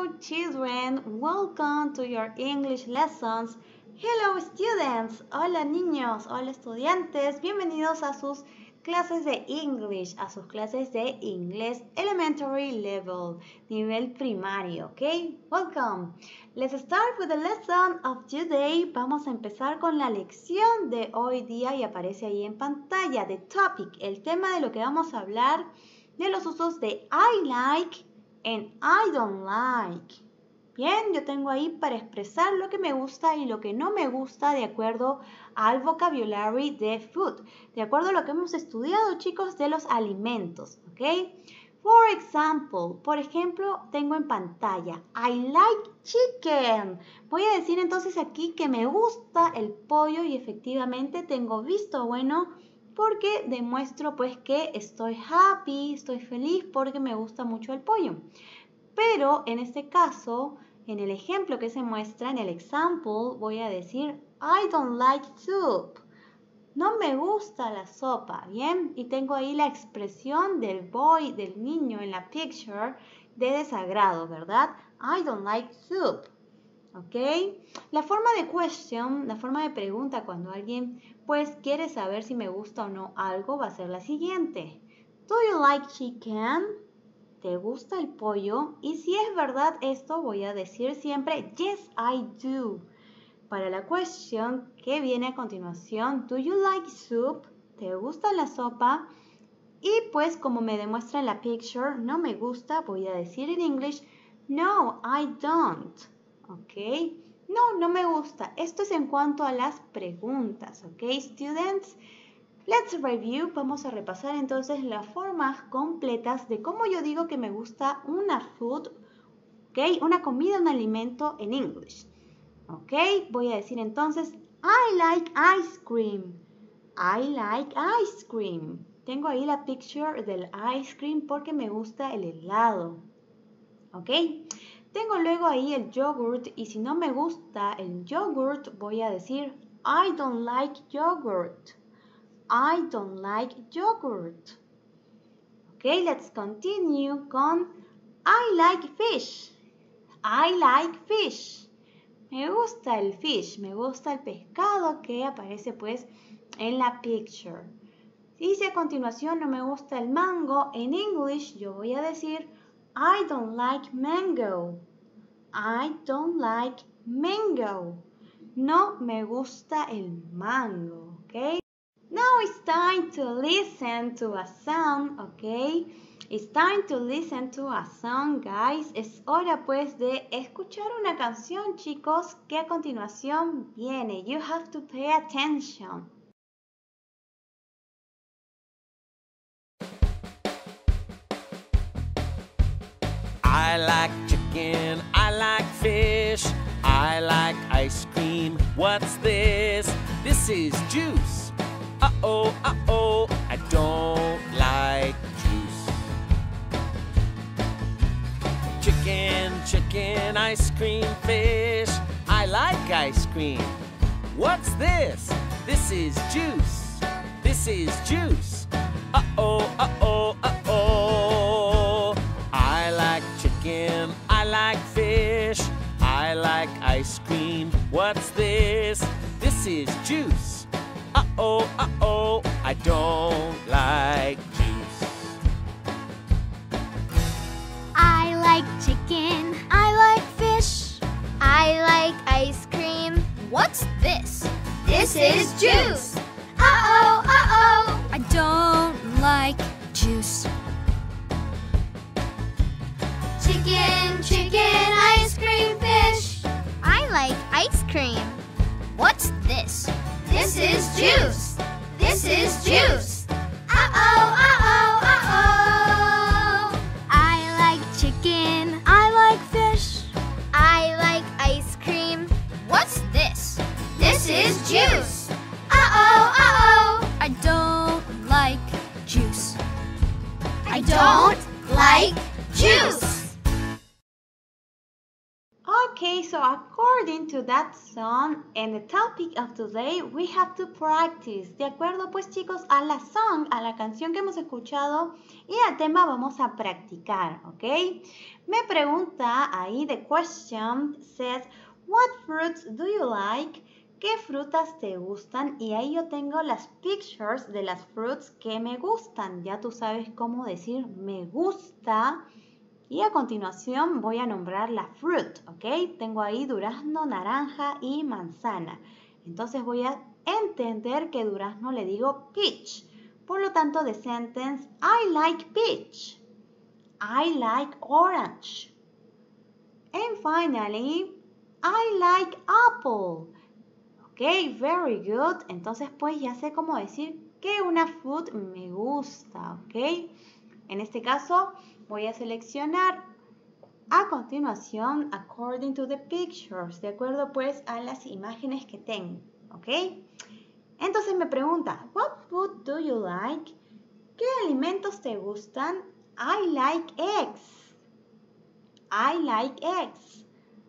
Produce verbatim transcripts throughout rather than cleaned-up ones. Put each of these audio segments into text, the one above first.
Hello children, welcome to your English lessons. Hello students, hola niños, hola estudiantes, bienvenidos a sus clases de English, a sus clases de inglés elementary level, nivel primario, ¿ok? Welcome. Let's start with the lesson of today. Vamos a empezar con la lección de hoy día y aparece ahí en pantalla, the topic, el tema de lo que vamos a hablar, de los usos de I like and I don't like. Bien, yo tengo ahí para expresar lo que me gusta y lo que no me gusta de acuerdo al vocabulary de food, de acuerdo a lo que hemos estudiado, chicos, de los alimentos, ¿ok? For example, por ejemplo, tengo en pantalla, I like chicken. Voy a decir entonces aquí que me gusta el pollo y efectivamente tengo visto bueno porque demuestro pues que estoy happy, estoy feliz porque me gusta mucho el pollo. Pero en este caso, en el ejemplo que se muestra, en el example, voy a decir I don't like soup. No me gusta la sopa, ¿bien? Y tengo ahí la expresión del boy, del niño en la picture de desagrado, ¿verdad? I don't like soup. ¿Ok? La forma de question, la forma de pregunta cuando alguien pues quiere saber si me gusta o no algo va a ser la siguiente. Do you like chicken? ¿Te gusta el pollo? Y si es verdad esto, voy a decir siempre yes, I do. Para la question que viene a continuación, do you like soup? ¿Te gusta la sopa? Y pues como me demuestra en la picture, no me gusta, voy a decir en English, no, I don't. ¿Ok? No, no me gusta. Esto es en cuanto a las preguntas. ¿Ok, students? Let's review. Vamos a repasar entonces las formas completas de cómo yo digo que me gusta una food, ¿ok? Una comida, un alimento en English. ¿Ok? Voy a decir entonces, I like ice cream. I like ice cream. Tengo ahí la picture del ice cream porque me gusta el helado. ¿Ok? Tengo luego ahí el yogurt y si no me gusta el yogurt voy a decir I don't like yogurt. I don't like yogurt. Okay, let's continue con I like fish. I like fish. Me gusta el fish, me gusta el pescado que aparece pues en la picture. Y si a continuación no me gusta el mango, en English yo voy a decir I don't like mango. I don't like mango. No me gusta el mango, ¿ok? Now it's time to listen to a song, ¿ok? It's time to listen to a song, guys. Es hora pues de escuchar una canción, chicos, que a continuación viene. You have to pay attention. I like chicken, I like fish, I like ice cream. What's this? This is juice. Uh-oh, uh-oh, I don't like juice. Chicken, chicken, ice cream, fish, I like ice cream. What's this? This is juice. This is juice. Uh-oh, uh-oh, uh-oh. I like chicken, I like fish, I like ice cream. What's this? This is juice. Uh-oh, uh-oh, I don't like juice. I like chicken, I like fish, I like ice cream. What's this? This is juice. Uh-oh, uh-oh, I don't like juice. Chicken, chicken, ice cream, fish. I like ice cream. What's this? This is juice. This is juice. Uh-oh, uh-oh, uh-oh. I like chicken. I like fish. I like ice cream. What's this? This is juice. Uh-oh, uh-oh. I don't like juice. I don't like juice. Okay, so according to that song and the topic of today, we have to practice. De acuerdo, pues chicos, a la song, a la canción que hemos escuchado y al tema vamos a practicar, ¿ok? Me pregunta ahí, the question says, what fruits do you like? ¿Qué frutas te gustan? Y ahí yo tengo las pictures de las fruits que me gustan. Ya tú sabes cómo decir me gusta. Y a continuación voy a nombrar la fruit, ¿ok? Tengo ahí durazno, naranja y manzana. Entonces voy a entender que durazno le digo peach. Por lo tanto, the sentence, I like peach. I like orange. And finally, I like apple. Ok, very good. Entonces, pues ya sé cómo decir que una fruit me gusta, ¿ok? En este caso, voy a seleccionar a continuación according to the pictures, de acuerdo pues a las imágenes que tengo, ¿ok? Entonces me pregunta, what food do you like? ¿Qué alimentos te gustan? I like eggs. I like eggs.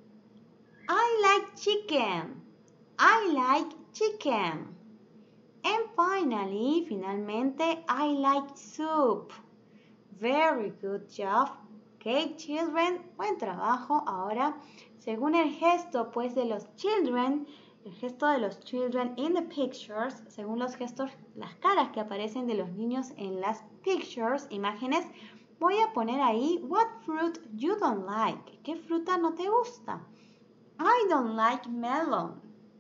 I like chicken. I like chicken. And finally, finalmente, I like soup. Very good job. Ok, children, buen trabajo. Ahora, según el gesto, pues, de los children, el gesto de los children in the pictures, según los gestos, las caras que aparecen de los niños en las pictures, imágenes, voy a poner ahí, what fruit you don't like? ¿Qué fruta no te gusta? I don't like melon.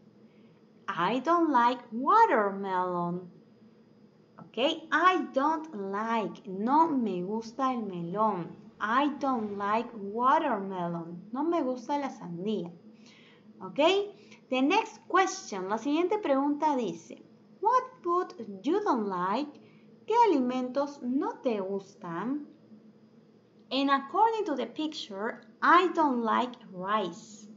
I don't like watermelon. Ok, I don't like, no me gusta el melón. I don't like watermelon, no me gusta la sandía. Ok, the next question, la siguiente pregunta dice, what food you don't like? ¿Qué alimentos no te gustan? And according to the picture, I don't like rice.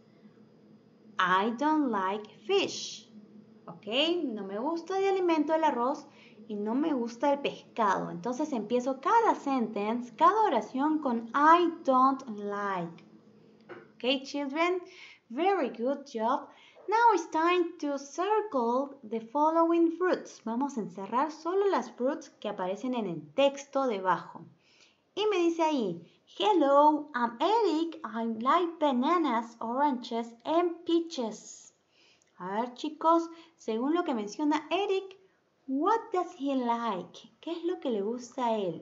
I don't like fish. Ok, no me gusta de alimento el arroz y no me gusta el pescado. Entonces empiezo cada sentence, cada oración con I don't like. Ok, children, very good job. Now it's time to circle the following fruits. Vamos a encerrar solo las fruits que aparecen en el texto debajo. Y me dice ahí, hello, I'm Eric. I like bananas, oranges, and peaches. A ver, chicos, según lo que menciona Eric, what does he like? ¿Qué es lo que le gusta a él?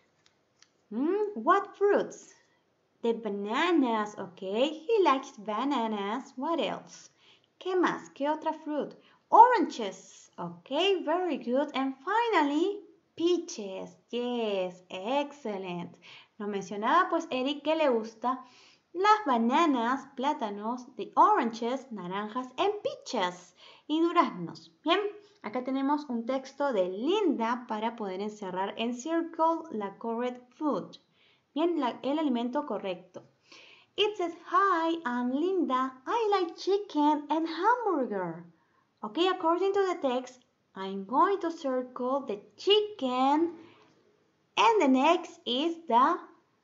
Mm, what fruits? The bananas, okay. He likes bananas. What else? ¿Qué más? ¿Qué otra fruit? Oranges, okay, very good. And finally, peaches. Yes, excellent. Nos mencionaba pues Eric que le gusta las bananas, plátanos, the oranges, naranjas, and peaches, y duraznos. Bien, acá tenemos un texto de Linda para poder encerrar en circle la correct food. Bien, la, el alimento correcto. It says, hi, I'm Linda. I like chicken and hamburger. Okay, according to the text, I'm going to circle the chicken, and the next is the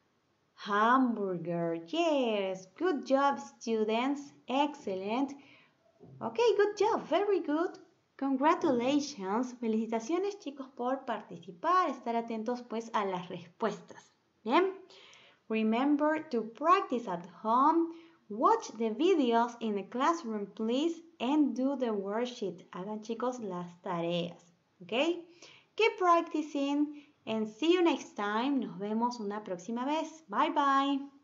hamburger. Yes, good job, students. Excellent. Okay, good job. Very good. Congratulations. Felicitaciones, chicos, por participar. Estar atentos, pues, a las respuestas. Bien. Remember to practice at home. Watch the videos in the classroom, please, and do the worksheet. Hagan, chicos, las tareas. Okay? Keep practicing. And see you next time. Nos vemos una próxima vez. Bye bye.